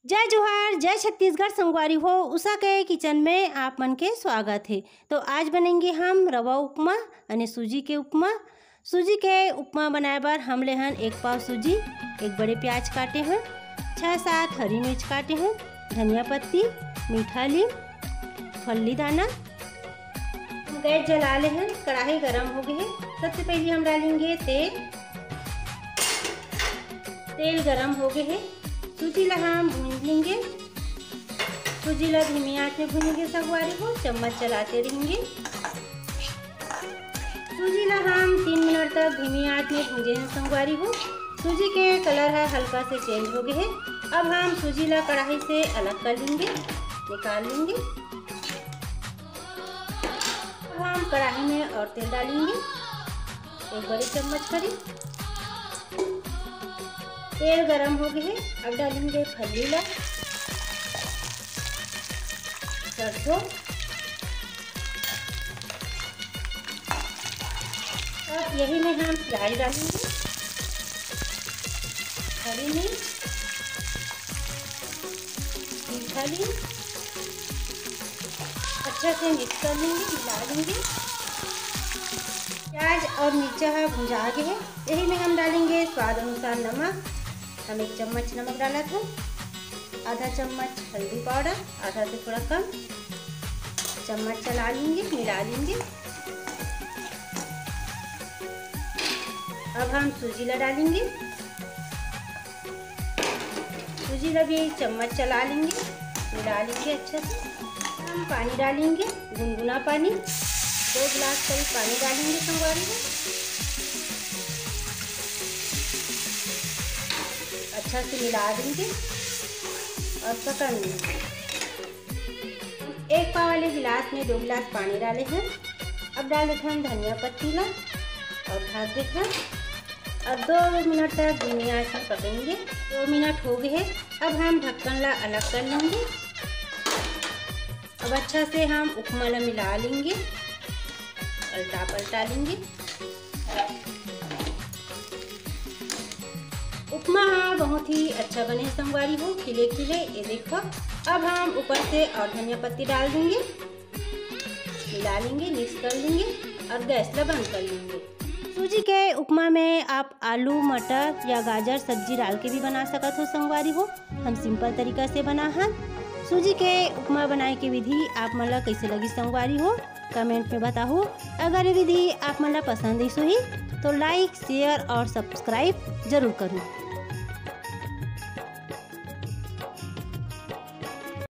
जय जोहार, जय छत्तीसगढ़ संगवारी हो। उषा के किचन में आप मन के स्वागत है। तो आज बनेंगे हम रवा उपमा यानी सूजी के उपमा। सूजी के उपमा बनाए बर हम ले हन 1 पाव सूजी, 1 बड़े प्याज काटे हैं, 6-7 हरी मिर्च काटे हैं, धनिया पत्ती, मीठा लीम, फल्ली दाना। गैस जला ले हैं, कढ़ाई गरम हो गई है। सबसे पहले हम डालेंगे तेल गरम हो गए है। सूजी ला हम भून लेंगे। सूजी ला धीमी आंच में भूनेंगे संगवारी को, चम्मच चलाते रहेंगे। सूजी ला हम 3 मिनट तक धीमी आंच में भूंजे हैं संगवारी को। सूजी के कलर है हल्का से चेंज हो गए है। अब हम सूजी ला कढ़ाई से अलग कर लेंगे, निकाल लेंगे। अब हम कढ़ाई में और तेल डालेंगे, 1 बड़े चम्मच करीब। तेल गरम हो गए है। अब डालेंगे फल्ली ला, सरसों, अब यही में हम प्याज डालेंगे, हरी मिर्च, मीठा लीम, अच्छा से मिक्स कर लेंगे, मिला लेंगे। प्याज और मिर्चा भुंजा गए है। यही में हम डालेंगे स्वाद अनुसार नमक। हम 1 चम्मच नमक डाला था, आधा चम्मच हल्दी पाउडर, आधा से थोड़ा कम। चम्मच चला लेंगे, मिला लेंगे। अब हम सूजी ला डालेंगे। सूजी ला भी चम्मच चला लेंगे, मिला लेंगे अच्छे से। हम पानी डालेंगे, गुनगुना पानी, 2 गिलास करीब पानी डालेंगे संगवारी में। अच्छा से मिला देंगे और पकड़ लेंगे। 1 पाव वाले गिलास में 2 गिलास पानी डाले हैं। अब डाल देते हैं धनिया पत्ती ला और ढक देते हैं। अब 2 मिनट तक धीमी आंच में पकेंगे। 2 मिनट हो गए हैं। अब हम ढक्कन ला अलग कर लेंगे। अब अच्छा से हम उपमा ला मिला लेंगे, उल्टा पलटा लेंगे। उपमा बहुत ही अच्छा बने संगवारी हो, खिले खिले। ये देखो। अब हम ऊपर से और धनिया पत्ती डाल देंगे, मिला लेंगे, मिक्स कर लेंगे और गैस ला बंद कर लेंगे। सूजी के उपमा में आप आलू, मटर या गाजर सब्जी डाल के भी बना सकत हो संगवारी हो। हम सिंपल तरीका से बना हन। सूजी के उपमा बनाए के विधि आप मन ला कैसे लगी संगवारी हो, कमेंट में बताओ। अगर ये विधि आप मन ला पसंद आई तो लाइक, शेयर और सब्सक्राइब जरूर करो।